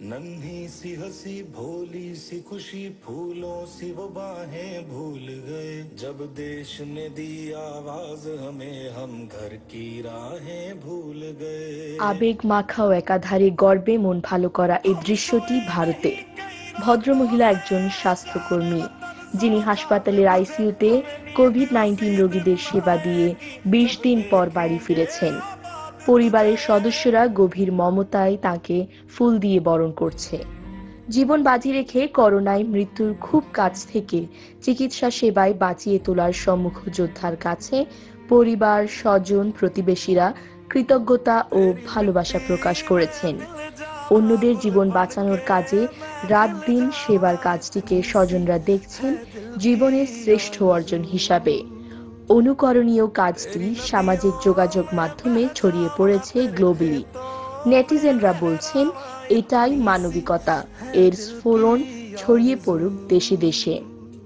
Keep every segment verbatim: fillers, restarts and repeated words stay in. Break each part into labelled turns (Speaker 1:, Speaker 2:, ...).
Speaker 1: नन्ही सी हंसी भोली सी खुशी फूलों सी वो बाहें भूल गए जब देश ने दी आवाज हमें हम घर की राहें भूल गए।
Speaker 2: আবেগ মাখাও একাধারে গর্বে মন ভালো করা এই দৃশ্যটি ভারতের। ভদ্রমহিলা একজন স্বাস্থ্যকর্মী, যিনি হাসপাতালের আইসিইউতে কোভিড নাইন্টিন রোগীদের সেবা দিয়ে বিশ দিন পর বাড়ি ফিরেছেন। পরিবারের সদস্যরা গভীর মমতায় তাকে ফুল দিয়ে বরণ করছে। জীবন বাজি রেখে করোনায় মৃত্যুর খুব কাছ থেকে চিকিৎসা সেবায় বাঁচিয়ে তোলার সম্মুখ যোদ্ধার কাছে পরিবার, স্বজন, প্রতিবেশীরা কৃতজ্ঞতা ও ভালোবাসা প্রকাশ করেছেন। অন্যদের জীবন বাঁচানোর কাজে রাত দিন সেবার কাজটিকে স্বজনরা দেখছেন জীবনের শ্রেষ্ঠ অর্জন হিসাবে। অনুকরণীয় কাজটি সামাজিক যোগাযোগ মাধ্যমে ছড়িয়ে পড়েছে গ্লোবালি। নেটিজেনরা বলছেন এটাই মানবিকতা, এর স্ফোরণ ছড়িয়ে পড়ুক দেশে দেশে।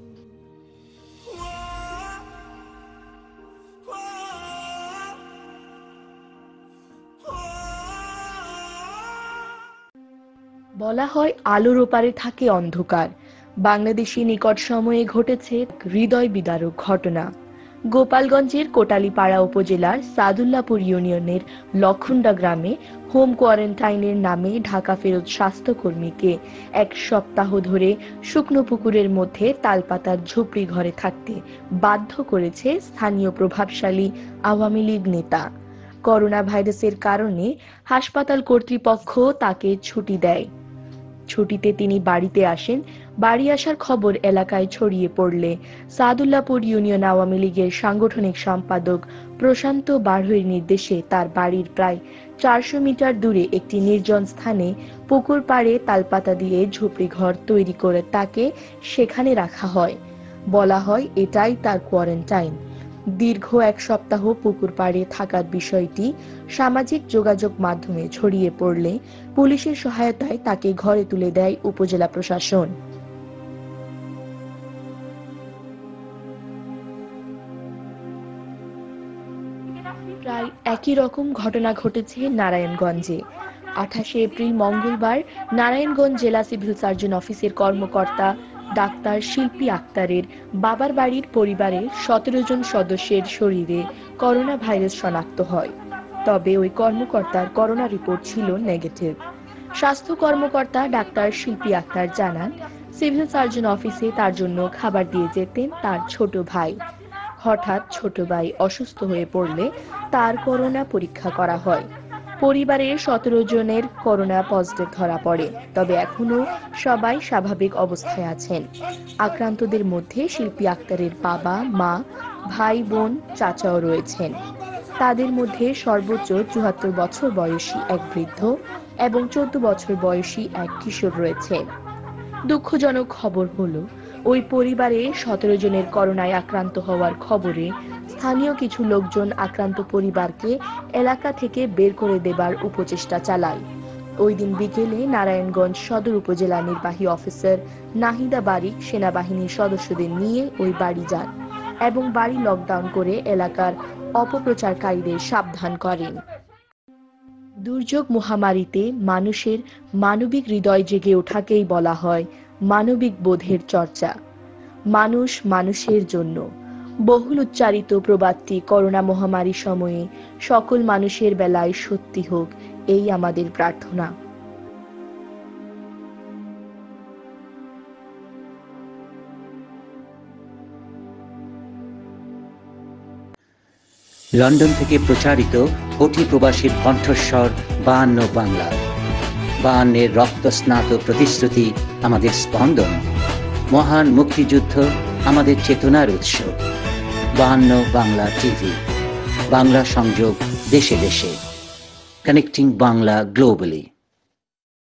Speaker 2: বলা হয় আলোর ওপারে থাকে অন্ধকার। বাংলাদেশি নিকট সময়ে ঘটেছে হৃদয় বিদারক ঘটনা। গোপালগঞ্জের কোটালীপাড়া উপজেলার সাদুল্লাপুর ইউনিয়নের লক্ষুন্ডা গ্রামে হোম কোয়ারেন্টাইনের নামে ঢাকা ফেরত স্বাস্থ্যকর্মীকে এক সপ্তাহ ধরে শুকনো পুকুরের মধ্যে তালপাতার ঝুপড়ি ঘরে থাকতে বাধ্য করেছে স্থানীয় প্রভাবশালী আওয়ামী লীগ নেতা। করোনা ভাইরাসের কারণে হাসপাতাল কর্তৃপক্ষ তাকে ছুটি দেয়। ছুটিতে তিনি বাড়িতে আসেন। বাড়ি আসার খবর এলাকায় ছড়িয়ে পড়লে সাদুল্লাপুর ইউনিয়ন আওয়ামী লীগের সাংগঠনিক সম্পাদক প্রশান্ত বাড়ৈর নির্দেশে তার বাড়ির প্রায় চারশো মিটার দূরে একটি নির্জন স্থানে পুকুর পাড়ে তালপাতা দিয়ে ঝুপড়ি ঘর তৈরি করে তাকে সেখানে রাখা হয়। বলা হয় এটাই তার কোয়ারেন্টাইন। দীর্ঘ এক সপ্তাহ পুকুর পাড়ে থাকার বিষয়টি সামাজিক যোগাযোগ মাধ্যমে ছড়িয়ে পড়লে পুলিশের সহায়তায় তাকে ঘরে তুলে দেয় উপজেলা প্রশাসন। প্রায় একই রকম ঘটনা ঘটেছে নারায়ণগঞ্জে। আঠাশে এপ্রিল মঙ্গলবার নারায়ণগঞ্জ জেলা সিভিল সার্জন অফিসের কর্মকর্তা ডাক্তার শিল্পী আক্তারের বাবার বাড়ির পরিবারের সতেরো জন সদস্যের শরীরে করোনা ভাইরাস শনাক্ত হয়। তবে ওই কর্মকর্তার করোনা রিপোর্ট ছিল নেগেটিভ। স্বাস্থ্য কর্মকর্তা ডাক্তার শিল্পী আক্তার জানান, সিভিল সার্জন অফিসে তার জন্য খাবার দিয়ে যেতেন তার ছোট ভাই। হঠাৎ ছোট ভাই অসুস্থ হয়ে পড়লে তার করোনা পরীক্ষা করা হয়। পরিবারের সতেরো জনের করোনা পজিটিভ ধরা পড়ে, তবে এখনো সবাই স্বাভাবিক অবস্থায় আছেন। আক্রান্তদের মধ্যে শিল্পী আক্তারের বাবা, মা, ভাই, বোন, চাচাও রয়েছেন। তাদের মধ্যে সর্বোচ্চ চুয়াত্তর বছর বয়সী এক বৃদ্ধ এবং চোদ্দ বছর বয়সী এক কিশোর রয়েছে। দুঃখজনক খবর হলো ওই পরিবারে সতেরো জনের করোনায় আক্রান্ত হওয়ার খবরে স্থানীয় কিছু লোকজন আক্রান্ত পরিবারকে এলাকা থেকে বের করে দেবার উপচেষ্টা চালায়। ওই দিন বিকেলে নারায়ণগঞ্জ সদর উপজেলা নির্বাহী অফিসার নাহিদা বারিক সেনাবাহিনীর সদস্যদের নিয়ে ওই বাড়ি যান এবং বাড়ি লকডাউন করে এলাকার অপপ্রচারকারীদের সাবধান করেন। দুর্যোগ মহামারীতে মানুষের মানবিক হৃদয় জেগে ওঠাকেই বলা হয় মানবিক বোধের চর্চা। মানুষ মানুষের জন্য বহুল উচ্চারিত প্রবাদটি করোনা মহামারীর সময়ে সকল মানুষের বেলায় সত্যি হোক, এই আমাদের প্রার্থনা।
Speaker 3: লন্ডন থেকে প্রচারিত কোটি প্রবাসীর কণ্ঠস্বর বায়ান্ন বাংলা। বায়ান্নের রক্তস্নাত প্রতিশ্রুতি আমাদের স্পন্দন। মহান মুক্তিযুদ্ধ আমাদের চেতনার উৎস। বায়ান্ন বাংলা টিভি, বাংলা সংযোগ দেশে দেশে, কানেক্টিং বাংলা গ্লোবালি।